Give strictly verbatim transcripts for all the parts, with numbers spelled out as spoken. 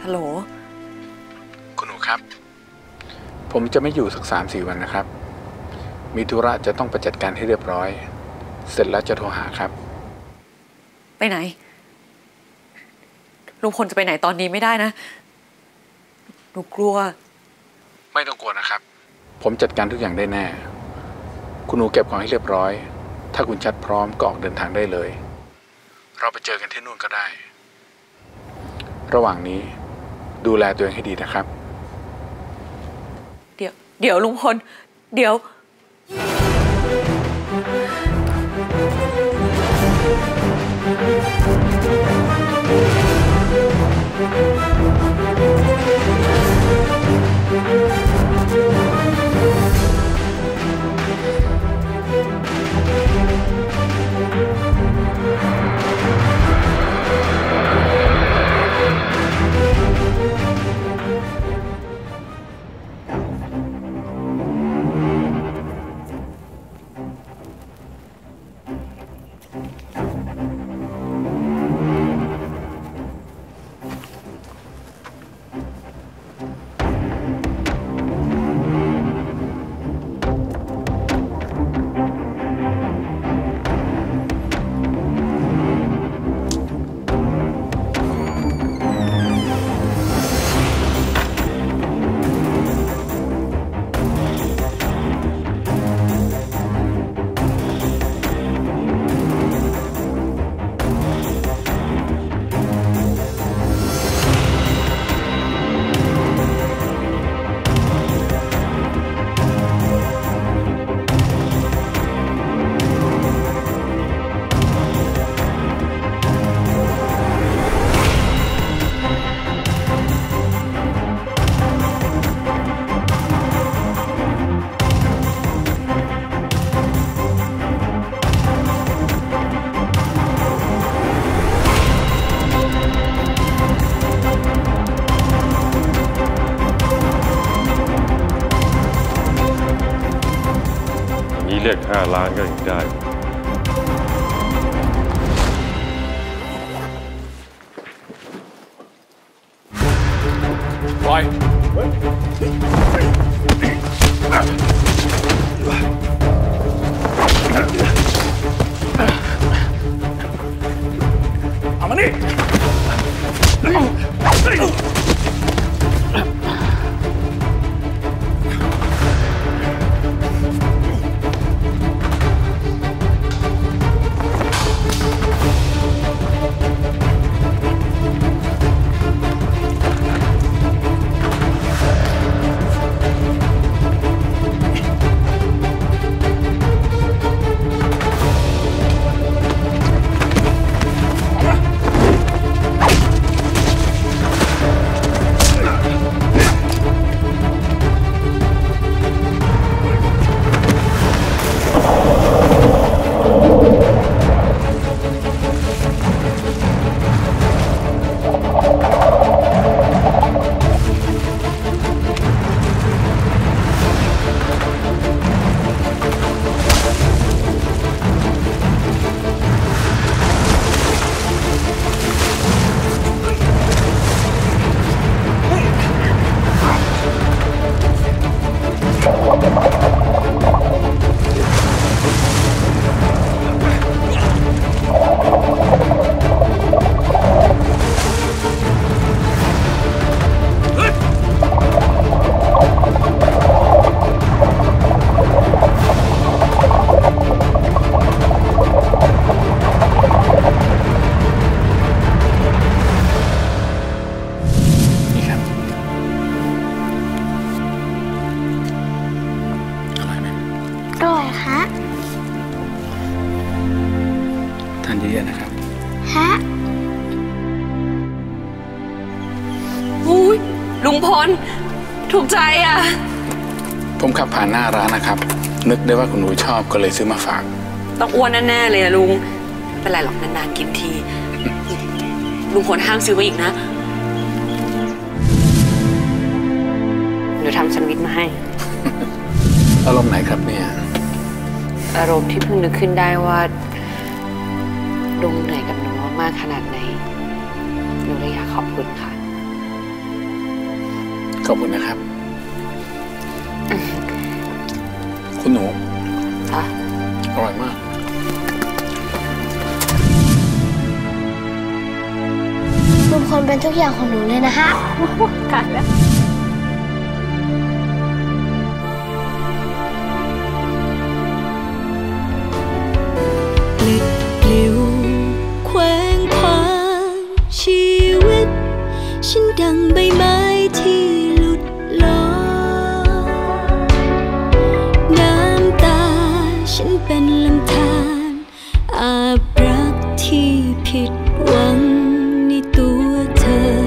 ฮัลโหลคุณหนูครับผมจะไม่อยู่สักสามสี่วันนะครับมีธุระจะต้องไปจัดการให้เรียบร้อยเสร็จแล้วจะโทรหาครับไปไหนลุงพลจะไปไหนตอนนี้ไม่ได้นะหนูกลัวไม่ต้องกลัวนะครับผมจัดการทุกอย่างได้แน่คุณหนูเก็บของให้เรียบร้อยถ้าคุณชัดพร้อมก็ออกเดินทางได้เลยเราไปเจอกันที่นู่นก็ได้ระหว่างนี้ดูแลตัวเองให้ดีนะครับเดี๋ยวเดี๋ยวลุงพลเดี๋ยวเรียกห้าล้านก็ยังได้ปล่อยเอามานี่ทานเยอะๆนะครับฮะอุ้ยลุงพลถูกใจอ่ะผมขับผ่านหน้าร้านนะครับนึกได้ว่าคุณหนูชอบก็เลยซื้อมาฝากต้องอ้วนแน่ๆเลยอะลุงไม่เป็นไรหรอกนานๆกินทีลุงพลห้ามซื้อมาอีกนะเดี๋ยวทำแซนด์วิชมาให้อารมณ์ไหนครับเนี่ยอารมณ์ที่เพิ่งนึกขึ้นได้ว่าลุงเหนื่อยกับหนูมากขนาดไหนหนูเลยอยากขอบคุณค่ะขอบคุณนะครับคุณหนูค่ะอร่อยมากลุงพลเป็นทุกอย่างของหนูเลยนะฮะกันแล้วปลิดปลิวแขวงคว้างชีวิตฉันดังใบไม้ที่หลุดลอยน้ำตาฉันเป็นลำธารอาบรักที่ผิดหวังในตัวเธอ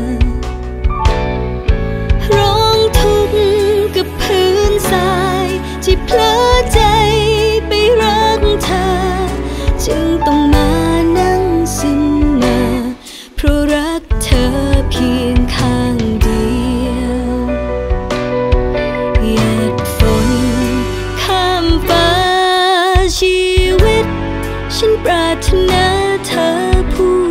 ร้องทุกข์กับพื้นทรายที่เพลอใจไปรักเธอจึงต้องมานั่งซึมมาเพราะรักเธอเพียงข้างเดียวหยาดฝนข้ามฟ้าชีวิตฉันปรารถนาเธอผู้